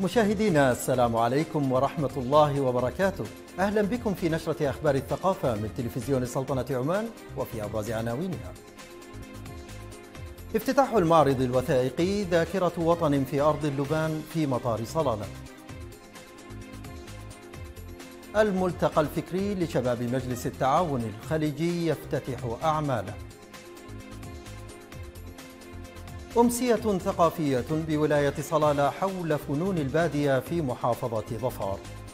مشاهدينا السلام عليكم ورحمة الله وبركاته. أهلا بكم في نشرة أخبار الثقافة من تلفزيون سلطنة عمان، وفي أبرز عناوينها: افتتاح المعرض الوثائقي ذاكرة وطن في أرض اللبان في مطار صلالة. الملتقى الفكري لشباب مجلس التعاون الخليجي يفتتح أعماله. أمسية ثقافية بولاية صلالة حول فنون البادية في محافظة ظفار.